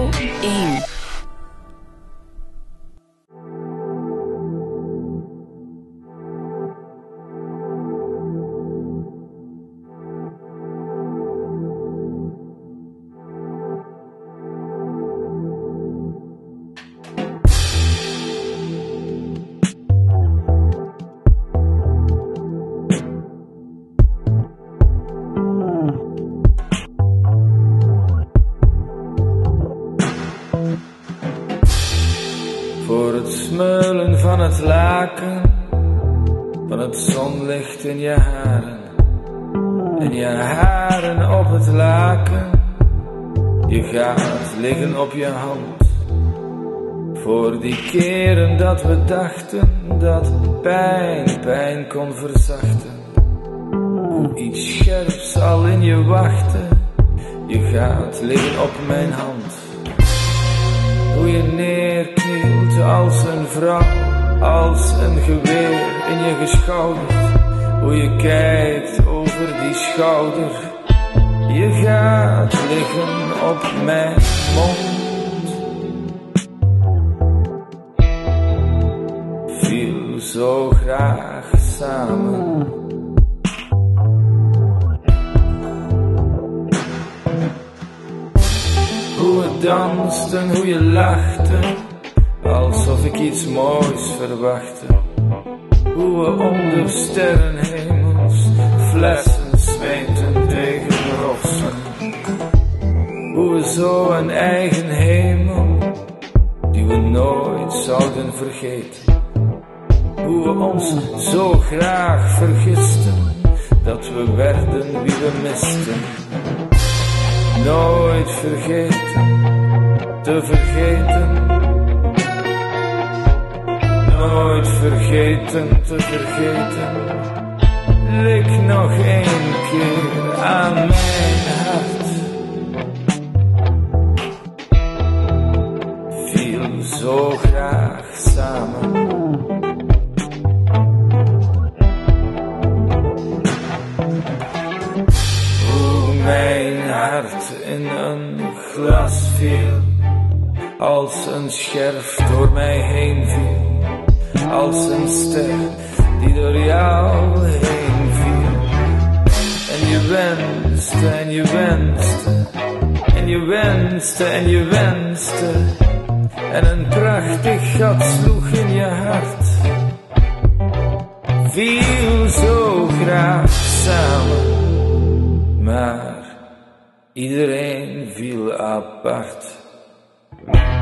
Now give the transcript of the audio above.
1. Voor het smeulen van het laken, van het zonlicht in je haren, en je haren op het laken, je gaat liggen op je hand. Voor die keren dat we dachten dat pijn kon verzachten, hoe iets scherps al in je wachtte, je gaat liggen op mijn hand. Hoe je neerknielt als een vrouw, als een geweer in je geschouderd. Hoe je kijkt over die schouder, je gaat liggen op mijn mond. Viel zo graag samen. Hoe we dansten, hoe je lachte, alsof ik iets moois verwachtte. Hoe we onder sterrenhemels flessen smeten tegen rotsen. Hoe we zo een eigen hemel, die we nooit zouden vergeten. Hoe we ons zo graag vergisten, dat we werden wie we misten. Nooit vergeten, te vergeten. Nooit vergeten, te vergeten. Lik nog één keer aan mijn hart. Viel zo graag samen. Mijn hart in een glas viel, als een scherf door mij heen viel, als een ster die door jou heen viel. En je wenste en je wenste, en je wenste en je wenste, en een prachtig gat sloeg in je hart. Viel zo graag samen, maar iedereen viel apart.